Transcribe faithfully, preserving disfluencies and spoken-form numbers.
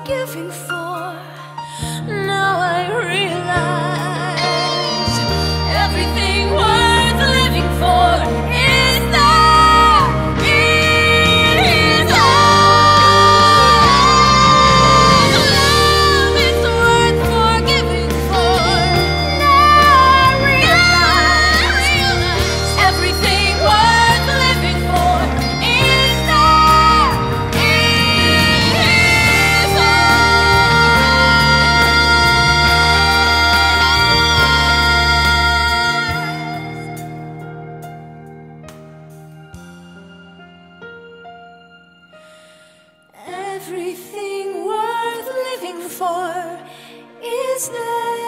giving for. Now I realize everything worth living for is there, is there. Love is worth forgiving for. Now I realize everything worth living for is there, is everything worth living for is there.